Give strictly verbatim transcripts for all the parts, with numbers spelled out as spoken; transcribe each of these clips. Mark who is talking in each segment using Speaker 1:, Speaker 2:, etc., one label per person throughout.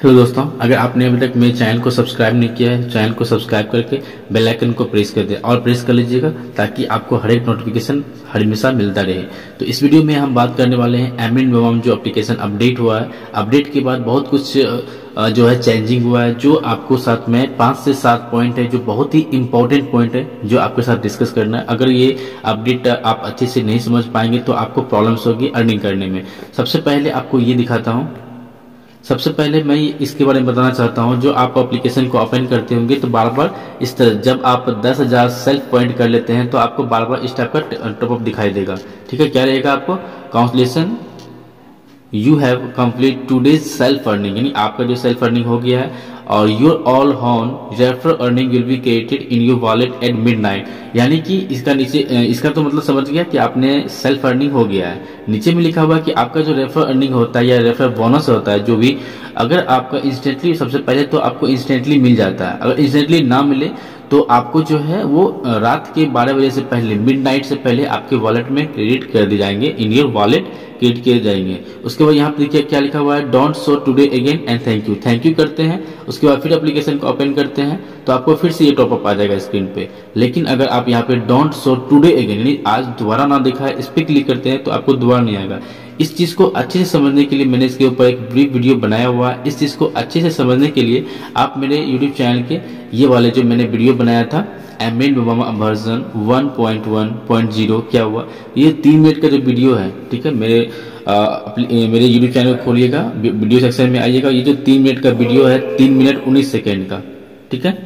Speaker 1: Hello दोस्तों, अगर आपने अभी तक मेरे चैनल को सब्सक्राइब नहीं किया है, चैनल को सब्सक्राइब करके बेल आइकन को प्रेस कर दें और प्रेस कर लीजिएगा ताकि आपको हर एक नोटिफिकेशन हमेशा मिलता रहे। तो इस वीडियो में हम बात करने वाले हैं एम एंड वेवम जो एप्लीकेशन अपडेट हुआ है। अपडेट के बाद बहुत कुछ जो है चेंजिंग हुआ है, जो आपको साथ में पाँच से सात पॉइंट है जो बहुत ही इंपॉर्टेंट पॉइंट है जो आपके साथ डिस्कस करना है। अगर ये अपडेट आप अच्छे से नहीं समझ पाएंगे तो आपको प्रॉब्लम्स होगी अर्निंग करने में। सबसे पहले आपको ये दिखाता हूँ। सबसे पहले मैं इसके बारे में बताना चाहता हूं, जो आप एप्लीकेशन को ओपन करते होंगे तो बार बार इस तरह जब आप दस हजार सेल्फ पॉइंट कर लेते हैं तो आपको बार बार इस टाइप का टॉपअप दिखाई देगा। ठीक है, क्या रहेगा आपको? Congratulation you have complete today's self earning, यानी आपका जो सेल्फ अर्निंग हो गया है और your all own refer earning will be created in your wallet at midnight. यानी कि इसका नीचे इसका तो मतलब समझ गया कि आपने सेल्फ अर्निंग हो गया है। नीचे में लिखा हुआ है कि आपका जो रेफर अर्निंग होता है या रेफर बोनस होता है, जो भी अगर आपका इंस्टेंटली, सबसे पहले तो आपको इंस्टेंटली मिल जाता है। अगर इंस्टेंटली ना मिले तो आपको जो है वो रात के बारह बजे से पहले, मिडनाइट से पहले आपके वॉलेट में क्रेडिट कर दिए जाएंगे, इन योर वॉलेट क्रेडिट किए जाएंगे। उसके बाद यहाँ पे देखिए क्या लिखा हुआ है, don't show today again and thank you. Thank you करते हैं, उसके बाद फिर एप्लीकेशन को ओपन करते हैं तो आपको फिर से ये टॉपअप आ जाएगा स्क्रीन पे। लेकिन अगर आप यहाँ पे डोंट शो टुडे अगेन, यानी आज दोबारा ना दिखा है, इस पे क्लिक करते हैं तो आपको दोबारा नहीं आएगा। इस चीज को अच्छे से समझने के लिए मैंने इसके ऊपर एक ब्रीफ वीडियो बनाया हुआ है। इस चीज को अच्छे से समझने के लिए आप मेरे यूट्यूब चैनल के ये वाले जो मैंने वीडियो बनाया था एम एंड वेवम version one point one point zero क्या हुआ, ये तीन मिनट का जो वीडियो है, ठीक है, मेरे आ, मेरे यूट्यूब चैनल को खोलिएगा, वीडियो सेक्शन में आइएगा। ये जो तीन मिनट का वीडियो है, तीन मिनट उन्नीस सेकेंड का, ठीक है।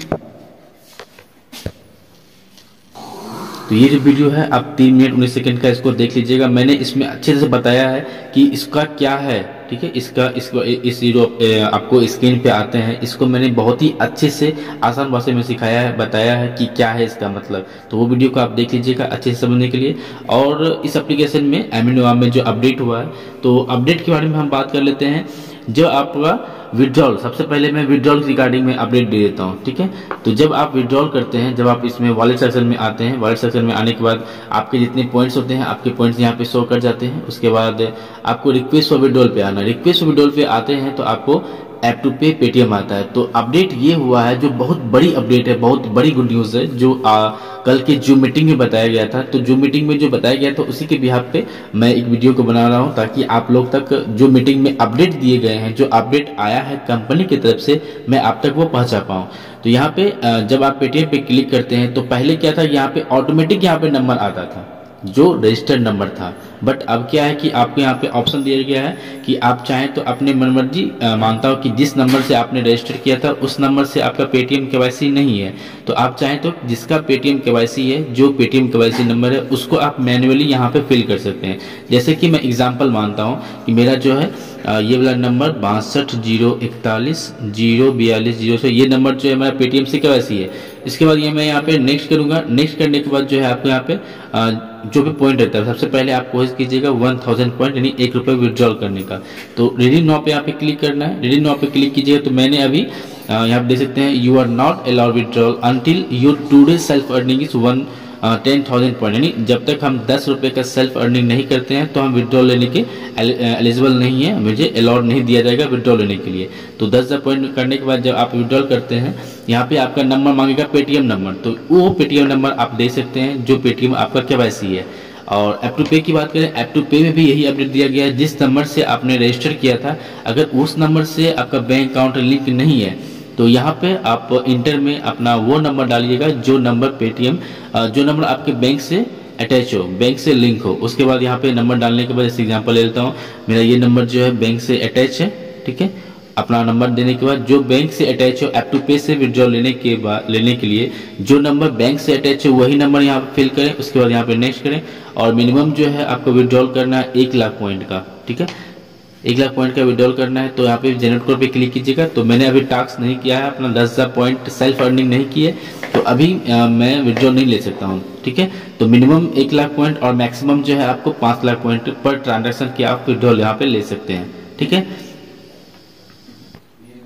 Speaker 1: तो ये जो वीडियो है आप तीन मिनट उन्नीस सेकंड का, इसको देख लीजिएगा। मैंने इसमें अच्छे से बताया है कि इसका क्या है, ठीक है। इसका इसको इस जो आपको स्क्रीन पे आते हैं, इसको मैंने बहुत ही अच्छे से आसान भाषा में सिखाया है, बताया है कि क्या है इसका मतलब। तो वो वीडियो को आप देख लीजिएगा अच्छे से समझने के लिए। और इस एप्लीकेशन में एम एंड वेवम में जो अपडेट हुआ है, तो अपडेट के बारे में हम बात कर लेते हैं। जो आपका विड्रॉल, सबसे पहले मैं विड्रॉल रिगार्डिंग में अपडेट दे देता हूं, ठीक है। तो जब आप विड्रॉल करते हैं, जब आप इसमें वॉलेट सेक्शन में आते हैं, वॉलेट सेक्शन में आने के बाद आपके जितने पॉइंट्स होते हैं, आपके पॉइंट्स यहाँ पे शो कर जाते हैं। उसके बाद आपको रिक्वेस्ट फॉर विड्रॉल पे आना, रिक्वेस्ट फॉर विड्रॉल पे आते हैं तो आपको ऐप टू पे पेटीएम आता है। तो अपडेट ये हुआ है, जो बहुत बड़ी अपडेट है, बहुत बड़ी गुड न्यूज है, जो आ, कल के जूम मीटिंग में बताया गया था। तो जूम मीटिंग में जो बताया गया था उसी के बिहाफ पे मैं एक वीडियो को बना रहा हूं, ताकि आप लोग तक जो मीटिंग में अपडेट दिए गए हैं, जो अपडेट आया है कंपनी की तरफ से, मैं आप तक वो पहुंचा पाऊं। तो यहाँ पे जब आप पेटीएम पे क्लिक करते हैं तो पहले क्या था, यहाँ पे ऑटोमेटिक यहाँ पे नंबर आता था जो रजिस्टर्ड नंबर था। बट अब क्या है कि आपको यहाँ पे ऑप्शन दिया गया है कि आप चाहें तो अपने मनमर्जी, मानता हो कि जिस नंबर से आपने रजिस्टर किया था उस नंबर से आपका पेटीएम केवाईसी नहीं है, तो आप चाहें तो जिसका पेटीएम केवाईसी है, जो पेटीएम केवाईसी नंबर है, उसको आप मैन्युअली यहाँ पे फिल कर सकते हैं। जैसे कि मैं एग्जाम्पल मानता हूँ कि मेरा जो है ये वाला नंबर बासठ जीरो इकतालीस जीरो बयालीस जीरो से, ये नंबर जो है मेरा पेटीएम से केवाईसी है। इसके बाद ये मैं यहाँ पे नेक्स्ट करूंगा। नेक्स्ट करने के बाद जो है आपको यहाँ पे आ, जो भी पॉइंट रहता है, सबसे पहले आप कोशिश कीजिएगा वन थाउजेंड पॉइंट यानी एक रुपये विड्रॉल करने का। तो रिडीम नाउ पे यहाँ पे क्लिक करना है। रिडीम नाउ पे क्लिक कीजिएगा तो मैंने अभी यहाँ पे देख सकते हैं, you are not allowed withdrawal until your today self earning is one ten thousand point, यानी जब तक हम दस रुपए का सेल्फ अर्निंग नहीं करते हैं तो हम विड्रॉल लेने के एलिजिबल नहीं है, मुझे अलाउड नहीं दिया जाएगा विड्रॉल लेने के लिए। तो दस हजार पॉइंट करने के बाद जब आप विड्रॉल करते हैं, यहाँ पे आपका नंबर मांगेगा पेटीएम नंबर, तो वो पेटीएम नंबर आप दे सकते हैं जो पेटीएम आपका केवाईसी है। और ऐप टू पे की बात करें, ऐप टू पे में भी यही अपडेट दिया गया है, जिस नंबर से आपने रजिस्टर किया था, अगर उस नंबर से आपका बैंक अकाउंट लिंक नहीं है तो यहाँ पे आप इंटर में अपना वो नंबर डालिएगा जो नंबर पेटीएम, जो नंबर आपके बैंक से अटैच हो, बैंक से लिंक हो। उसके बाद यहाँ पे नंबर डालने के बाद जैसे एग्जांपल ले लेता हूँ, मेरा ये नंबर जो है बैंक से अटैच है, ठीक है। अपना नंबर देने के बाद जो बैंक से अटैच हो, ऐप टू पे से विड्रॉल लेने के बाद लेने के लिए जो नंबर बैंक से अटैच है वही नंबर यहाँ पे फिल करें। उसके बाद यहाँ पे नेक्स्ट करें और मिनिमम जो है आपको विड्रॉल करना है एक लाख पॉइंट का, ठीक है। एक लाख पॉइंट का विड्रॉल करना है तो यहाँ पे जनरेट कोड पे क्लिक कीजिएगा। तो मैंने अभी टास्क नहीं किया है, अपना दस हजार पॉइंट सेल्फ अर्निंग नहीं की है, तो अभी आ, मैं विड्रॉल नहीं ले सकता हूँ, ठीक है। तो मिनिमम एक लाख पॉइंट और मैक्सिमम जो है आपको पांच लाख पॉइंट पर ट्रांजेक्शन की आप विड्रॉल यहाँ पे ले सकते हैं, ठीक है।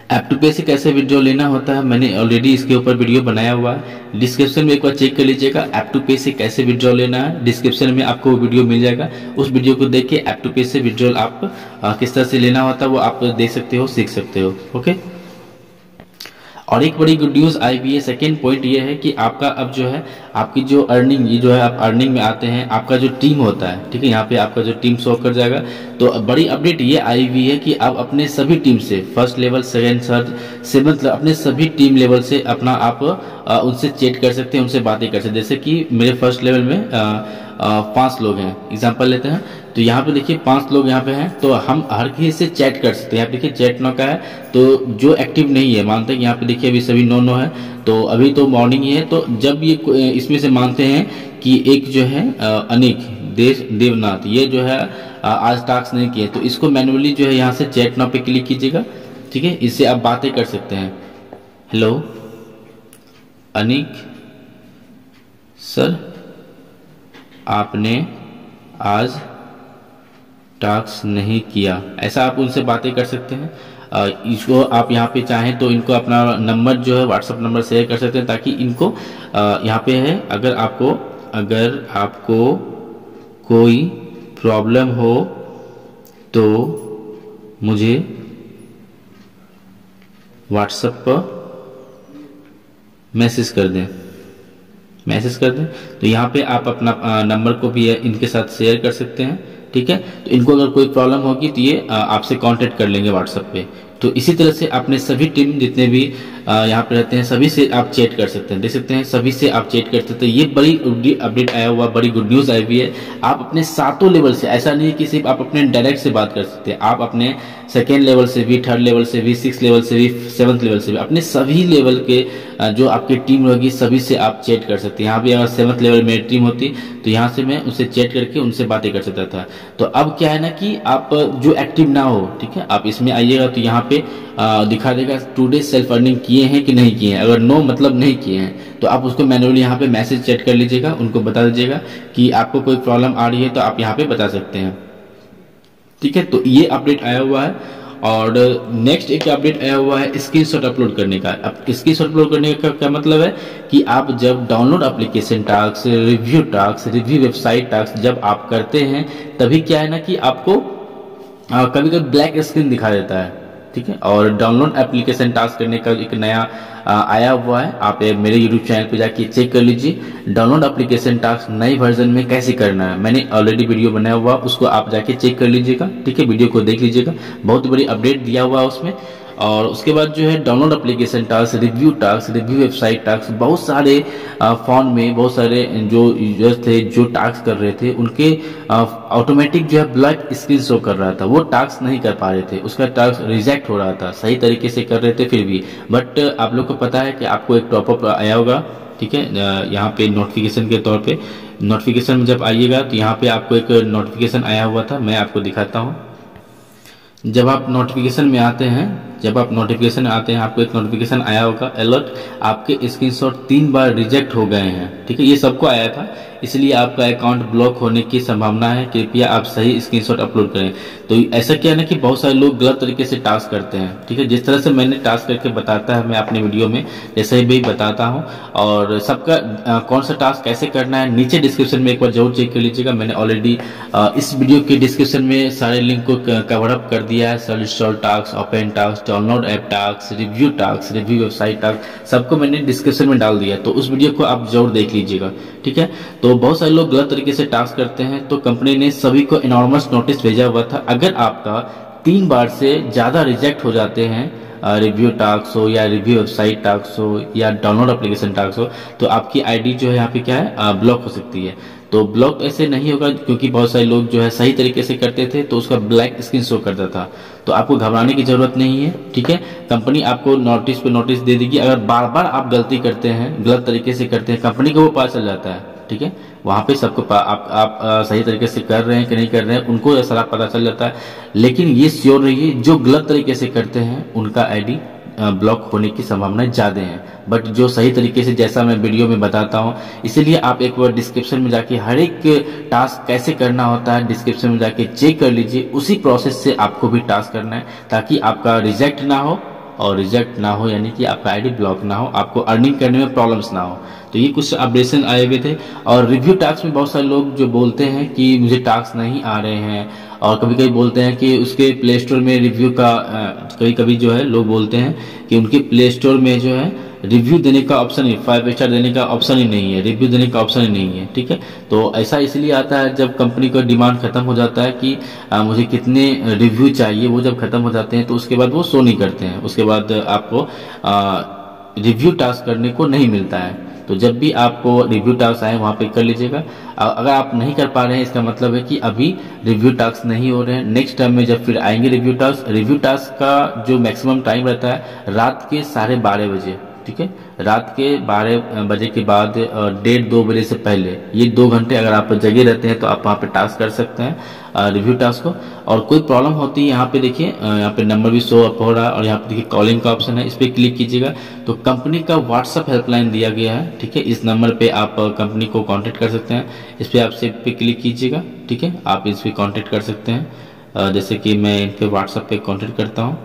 Speaker 1: ऐप टू पे से कैसे विड्रॉ लेना होता है मैंने ऑलरेडी इसके ऊपर वीडियो बनाया हुआ है, डिस्क्रिप्शन में एक बार चेक कर लीजिएगा। ऐप टू पे से कैसे विड्रॉ लेना है डिस्क्रिप्शन में आपको वो वीडियो मिल जाएगा। उस वीडियो को देख के ऐप टू पे से विड्रॉल आप आ, किस तरह से लेना होता है वो आप देख सकते हो, सीख सकते हो। ओके, और एक बड़ी गुड न्यूज़ आई हुई है। सेकेंड पॉइंट ये है कि आपका अब जो है आपकी जो अर्निंग, ये जो है आप अर्निंग में आते हैं, आपका जो टीम होता है, ठीक है, यहाँ पे आपका जो टीम शो कर जाएगा। तो बड़ी अपडेट ये आई हुई है कि आप अपने सभी टीम से first level, second, third, seventh, अपने सभी टीम लेवल से अपना आप आ, उनसे चैट कर सकते हैं, उनसे बातें कर सकते हैं। जैसे कि मेरे फर्स्ट लेवल में आ, आ, पाँच लोग हैं, एग्जाम्पल लेते हैं, तो यहाँ पे देखिए पांच लोग यहाँ पे हैं, तो हम हर किसी से चैट कर सकते हैं। यहाँ पे देखिए चैट नो का है, तो जो एक्टिव नहीं है मानते हैं कि यहाँ पे देखिए अभी सभी नो नो है, तो अभी तो मॉर्निंग ही है। तो जब ये इसमें से मानते हैं कि एक जो है अनिक देश देवनाथ, ये जो है आज टास्क नहीं किए, तो इसको मैन्युअली जो है यहाँ से चैट नो पे क्लिक कीजिएगा, ठीक है, इससे आप बातें कर सकते हैं। हेलो अनिक सर, आपने आज टास्क नहीं किया, ऐसा आप उनसे बातें कर सकते हैं। आ, इसको आप यहाँ पे चाहें तो इनको अपना नंबर जो है व्हाट्सएप नंबर शेयर कर सकते हैं, ताकि इनको आ, यहाँ पे है, अगर आपको अगर आपको कोई प्रॉब्लम हो तो मुझे व्हाट्सएप पर मैसेज कर दें मैसेज कर दें तो यहाँ पे आप अपना नंबर को भी इनके साथ शेयर कर सकते हैं, ठीक है। तो इनको अगर कोई प्रॉब्लम होगी तो ये आपसे कांटेक्ट कर लेंगे व्हाट्सएप पे। तो इसी तरह से अपने सभी टीम जितने भी यहाँ पे रहते हैं सभी से आप चैट कर सकते हैं, देख सकते हैं सभी से आप चैट कर सकते हैं। ये बड़ी अपडेट आया हुआ, बड़ी गुड न्यूज़ आई हुई है। आप अपने सातों लेवल से, ऐसा नहीं है कि सिर्फ आप अपने डायरेक्ट से बात कर सकते हैं, आप अपने सेकेंड लेवल से भी, थर्ड लेवल से भी, सिक्स लेवल से भी, सेवंथ लेवल से भी, अपने सभी लेवल के जो आपकी टीम होगी सभी से आप चैट कर सकते हैं। यहाँ भी अगर सेवंथ लेवल मेरी टीम होती तो यहाँ से मैं उनसे चैट करके उनसे बातें कर सकता था। तो अब क्या है ना कि आप जो एक्टिव ना हो, ठीक है, आप इसमें आइएगा तो यहाँ पे आ, दिखा देगा टुडे सेल्फ अर्निंग किए हैं कि नहीं किए हैं। अगर नो मतलब नहीं किए हैं तो आप उसको मैन्युअली यहाँ पे मैसेज चैट कर लीजिएगा, उनको बता दीजिएगा कि आपको कोई प्रॉब्लम आ रही है तो आप यहाँ पे बता सकते हैं, ठीक है। तो ये अपडेट आया हुआ है। और नेक्स्ट एक अपडेट आया हुआ है स्क्रीनशॉट अपलोड करने का। अब स्क्रीनशॉट अपलोड करने का क्या मतलब है कि आप जब download application task, review task, review website task जब आप करते हैं तभी क्या है ना कि आपको कभी कभी ब्लैक स्क्रीन दिखा देता है, ठीक है। और डाउनलोड एप्लीकेशन टास्क करने का एक नया आ, आया हुआ है, आप मेरे यूट्यूब चैनल पे जाके चेक कर लीजिए डाउनलोड एप्लीकेशन टास्क नई वर्जन में कैसे करना है। मैंने ऑलरेडी वीडियो बनाया हुआ, उसको आप जाके चेक कर लीजिएगा, ठीक है, वीडियो को देख लीजिएगा, बहुत बड़ी अपडेट दिया हुआ है उसमें। और उसके बाद जो है download application task, review task, review website task, बहुत सारे फोन में बहुत सारे जो यूजर्स थे जो टास्क कर रहे थे उनके ऑटोमेटिक जो है ब्लैक स्क्रीन शो कर रहा था, वो टास्क नहीं कर पा रहे थे, उसका टास्क रिजेक्ट हो रहा था। सही तरीके से कर रहे थे फिर भी, बट आप लोग को पता है कि आपको एक टॉपअप आया होगा, ठीक है, यहाँ पे नोटिफिकेशन के तौर पे। नोटिफिकेशन में जब आइएगा तो यहाँ पे आपको एक नोटिफिकेशन आया हुआ था, मैं आपको दिखाता हूँ। जब आप नोटिफिकेशन में आते हैं जब आप नोटिफिकेशन में आते हैं आपको एक नोटिफिकेशन आया होगा अलर्ट, आपके स्क्रीनशॉट तीन बार रिजेक्ट हो गए हैं, ठीक है, ये सबको आया था, इसलिए आपका अकाउंट ब्लॉक होने की संभावना है, कृपया आप सही स्क्रीनशॉट अपलोड करें। तो ऐसा क्या है ना कि बहुत सारे लोग गलत तरीके से टास्क करते हैं, ठीक है, जिस तरह से मैंने टास्क करके बताता है मैं अपने वीडियो में ऐसे ही भी बताता हूँ। और सबका कौन सा टास्क कैसे करना है नीचे डिस्क्रिप्शन में एक बार जरूर चेक कर लीजिएगा। मैंने ऑलरेडी इस वीडियो के डिस्क्रिप्शन में सारे लिंक को कवर अप कर दिया है। Search install task, open task, download app task, review task, review website task, सबको मैंने डिस्क्रिप्शन में डाल दिया है, तो उस वीडियो को आप जरूर देख लीजिएगा, ठीक है। तो बहुत सारे लोग गलत तरीके से टास्क करते हैं, तो कंपनी ने सभी को इनॉर्मस नोटिस भेजा हुआ था। अगर आपका तीन बार से ज्यादा रिजेक्ट हो जाते हैं, रिव्यू टास्क हो या रिव्यू वेबसाइट टास्क हो या डाउनलोड एप्लीकेशन टास्क हो, तो आपकी आईडी जो है यहाँ पे क्या है ब्लॉक हो सकती है। तो ब्लॉक ऐसे नहीं होगा क्योंकि बहुत सारे लोग जो है सही तरीके से करते थे तो उसका ब्लैक स्क्रीन शो करता था, तो आपको घबराने की जरूरत नहीं है, ठीक है। कंपनी आपको नोटिस पे नोटिस दे देगी। अगर बार बार आप गलती करते हैं, गलत तरीके से करते हैं, कंपनी को वो पता चल जाता है, ठीक है, वहां पे सबको आप आप आ, सही तरीके से कर रहे हैं कि नहीं कर रहे हैं उनको सारा पता चल जाता है। लेकिन ये श्योर रहिए जो गलत तरीके से करते हैं उनका आईडी ब्लॉक होने की संभावनाएं ज्यादा हैं, बट जो सही तरीके से जैसा मैं वीडियो में बताता हूं, इसीलिए आप एक बार डिस्क्रिप्शन में जाके हर एक टास्क कैसे करना होता है डिस्क्रिप्शन में जाके चेक कर लीजिए। उसी प्रोसेस से आपको भी टास्क करना है ताकि आपका रिजेक्ट ना हो और रिजेक्ट ना हो, यानी कि आपका आईडी ब्लॉक ना हो, आपको अर्निंग करने में प्रॉब्लम्स ना हो। तो ये कुछ अपडेशन आए हुए थे। और रिव्यू टास्क में बहुत सारे लोग जो बोलते हैं कि मुझे टास्क नहीं आ रहे हैं, और कभी कभी बोलते हैं कि उसके प्ले स्टोर में रिव्यू का कभी कभी जो है लोग बोलते हैं कि उनके प्ले स्टोर में जो है रिव्यू देने का ऑप्शन ही, फाइव स्टार देने का ऑप्शन ही नहीं है, रिव्यू देने का ऑप्शन ही नहीं है। ठीक है, तो ऐसा इसलिए आता है जब कंपनी का डिमांड खत्म हो जाता है कि आ, मुझे कितने रिव्यू चाहिए, वो जब खत्म हो जाते हैं तो उसके बाद वो शो नहीं करते हैं, उसके बाद आपको रिव्यू टास्क करने को नहीं मिलता है। तो जब भी आपको रिव्यू टास्क आए वहां पे कर लीजिएगा। अगर आप नहीं कर पा रहे हैं इसका मतलब है कि अभी रिव्यू टास्क नहीं हो रहे हैं। नेक्स्ट टाइम में जब फिर आएंगे रिव्यू टास्क, रिव्यू टास्क का जो मैक्सिमम टाइम रहता है रात के साढ़े बारह बजे। ठीक है, रात के बारह बजे के बाद डेढ़ दो बजे से पहले, ये दो घंटे अगर आप जगे रहते हैं तो आप वहाँ पे टास्क कर सकते हैं रिव्यू टास्क को। और कोई प्रॉब्लम होती है यहाँ पे देखिए, यहाँ पे नंबर भी शो अप हो रहा है और यहाँ पे देखिए कॉलिंग का ऑप्शन है, इस पर क्लिक कीजिएगा तो कंपनी का व्हाट्सअप हेल्पलाइन दिया गया है। ठीक है, इस नंबर पे आप कंपनी को कॉन्टेक्ट कर सकते हैं, इस पर आप सेव पे क्लिक कीजिएगा। ठीक है, आप इस पर कॉन्टेक्ट कर सकते हैं, जैसे कि मैं इन पे व्हाट्सअप पे कॉन्टेक्ट करता हूँ।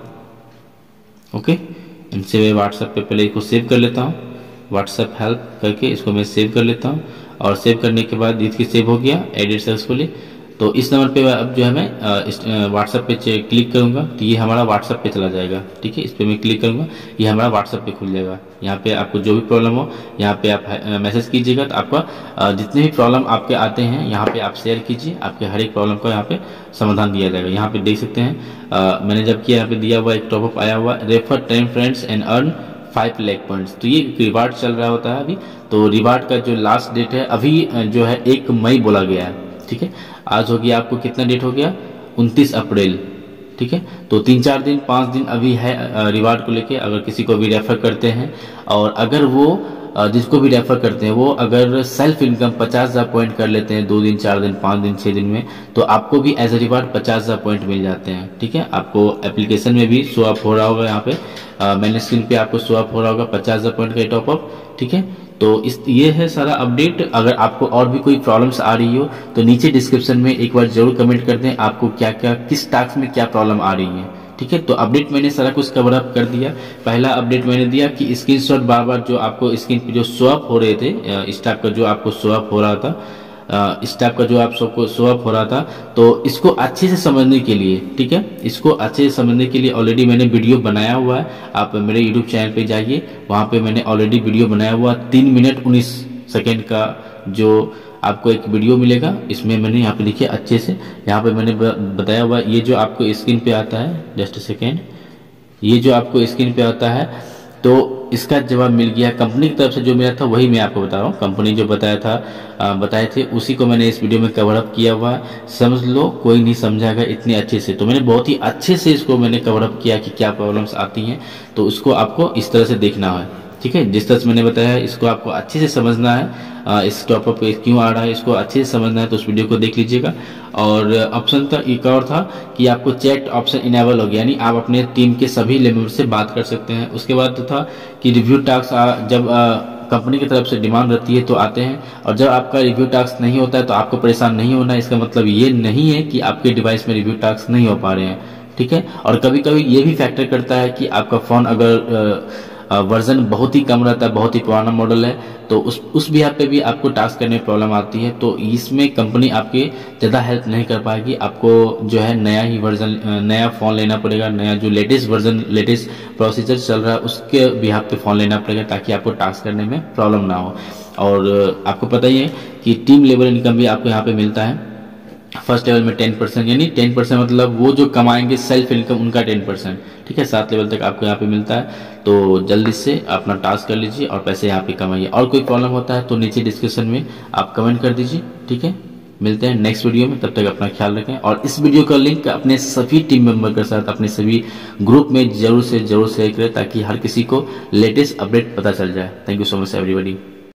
Speaker 1: ओके, इनसे मैं व्हाट्सएप पे पहले इसको सेव कर लेता हूँ, व्हाट्सएप हेल्प करके इसको मैं सेव कर लेता हूँ। और सेव करने के बाद इसकी सेव हो गया एडिट सक्सेसफुली। तो इस नंबर पे अब जो है मैं व्हाट्सएप पे क्लिक करूंगा तो ये हमारा व्हाट्सएप पे चला जाएगा। ठीक है, इस पर मैं क्लिक करूंगा, ये हमारा व्हाट्सएप पे खुल जाएगा। यहाँ पे आपको जो भी प्रॉब्लम हो यहाँ पे आप मैसेज कीजिएगा, तो आपका जितने भी प्रॉब्लम आपके आते हैं यहाँ पे आप शेयर कीजिए, आपके हर एक प्रॉब्लम का यहाँ पे समाधान दिया जाएगा। यहाँ पे देख सकते हैं आ, मैंने जब किया यहाँ पे दिया हुआ एक टॉपअप आया हुआ, refer ten friends and earn five lakh points. तो ये रिवार्ड चल रहा होता है अभी। तो रिवार्ड का जो लास्ट डेट है अभी जो है एक मई बोला गया है। ठीक है, आज हो गया, आपको कितना डेट हो गया, उनतीस अप्रैल। ठीक है, तो तीन चार दिन पाँच दिन अभी है रिवार्ड को लेके। अगर किसी को भी रेफर करते हैं और अगर वो जिसको भी रेफर करते हैं वो अगर सेल्फ इनकम पचास हजार पॉइंट कर लेते हैं दो दिन चार दिन पाँच दिन छः दिन में, तो आपको भी एज ए रिवार्ड पचास हजार पॉइंट मिल जाते हैं। ठीक है, आपको एप्लीकेशन में भी शो अप हो रहा होगा, यहाँ पे मैंने स्क्रीन पे आपको शो अप हो रहा होगा पचास हजार पॉइंट का टॉपअप। ठीक है, तो इस ये है सारा अपडेट। अगर आपको और भी कोई प्रॉब्लम्स आ रही हो तो नीचे डिस्क्रिप्शन में एक बार जरूर कमेंट कर दें, आपको क्या क्या किस टास्क में क्या प्रॉब्लम आ रही है। ठीक है, तो अपडेट मैंने सारा कुछ कवर अप कर दिया। पहला अपडेट मैंने दिया कि स्क्रीनशॉट बार बार जो आपको स्क्रीन पे जो शो अप हो रहे थे, इस टाइप का जो आपको शो अप हो रहा था, इस टाइप का जो आप सबको शो अप हो रहा था, तो इसको अच्छे से समझने के लिए, ठीक है, इसको अच्छे से समझने के लिए ऑलरेडी मैंने वीडियो बनाया हुआ है। आप मेरे यूट्यूब चैनल पे जाइए, वहां पे मैंने ऑलरेडी वीडियो बनाया हुआ तीन मिनट उन्नीस सेकेंड का जो आपको एक वीडियो मिलेगा। इसमें मैंने यहाँ पे देखिए अच्छे से यहाँ पे मैंने बताया हुआ, ये जो आपको स्क्रीन पे आता है, जस्ट सेकेंड, ये जो आपको स्क्रीन पे आता है तो इसका जवाब मिल गया कंपनी की तरफ से। जो मिला था वही मैं आपको बता रहा हूँ, कंपनी जो बताया था आ, बताए थे उसी को मैंने इस वीडियो में कवर अप किया हुआ है। समझ लो, कोई नहीं समझाएगा इतने अच्छे से, तो मैंने बहुत ही अच्छे से इसको मैंने कवर अप किया कि क्या प्रॉब्लम्स आती हैं, तो उसको आपको इस तरह से देखना है। ठीक है, जिस तरह से मैंने बताया है इसको आपको अच्छे से समझना है। आ, इस टॉपअप पे क्यों आ रहा है इसको अच्छे से समझना है तो उस वीडियो को देख लीजिएगा। और ऑप्शन था एक और था कि आपको चैट ऑप्शन इनेबल हो गया, यानी आप अपने टीम के सभी मेंबर से बात कर सकते हैं। उसके बाद तो था कि रिव्यू टास्क जब कंपनी की तरफ से डिमांड रहती है तो आते हैं, और जब आपका रिव्यू टास्क नहीं होता है तो आपको परेशान नहीं होना। इसका मतलब ये नहीं है कि आपके डिवाइस में रिव्यू टास्क नहीं हो पा रहे हैं। ठीक है, और कभी कभी ये भी फैक्टर करता है कि आपका फोन अगर वर्जन बहुत ही कम रहता है, बहुत ही पुराना मॉडल है, तो उस उस भी पे भी आपको टास्क करने में प्रॉब्लम आती है। तो इसमें कंपनी आपकी ज़्यादा हेल्प नहीं कर पाएगी, आपको जो है नया ही वर्जन नया फ़ोन लेना पड़ेगा, नया जो लेटेस्ट वर्जन लेटेस्ट प्रोसीजर चल रहा है उसके भी पे फ़ोन लेना पड़ेगा ताकि आपको टास्क करने में प्रॉब्लम ना हो। और आपको पता ही है कि टीम लेवल इनकम भी आपको यहाँ पे मिलता है। फर्स्ट लेवल में टेन परसेंट, यानी टेन परसेंट मतलब वो जो कमाएंगे सेल्फ इनकम उनका टेन परसेंट। ठीक है, सात लेवल तक आपको यहाँ पे मिलता है। तो जल्दी से अपना टास्क कर लीजिए और पैसे यहाँ पे कमाइए। और कोई प्रॉब्लम होता है तो नीचे डिस्क्रिप्शन में आप कमेंट कर दीजिए। ठीक है, मिलते हैं नेक्स्ट वीडियो में, तब तक अपना ख्याल रखें। और इस वीडियो का लिंक अपने सभी टीम मेंबर के साथ अपने सभी ग्रुप में जरूर से जरूर शेयर करें ताकि हर किसी को लेटेस्ट अपडेट पता चल जाए। Thank you so much everybody.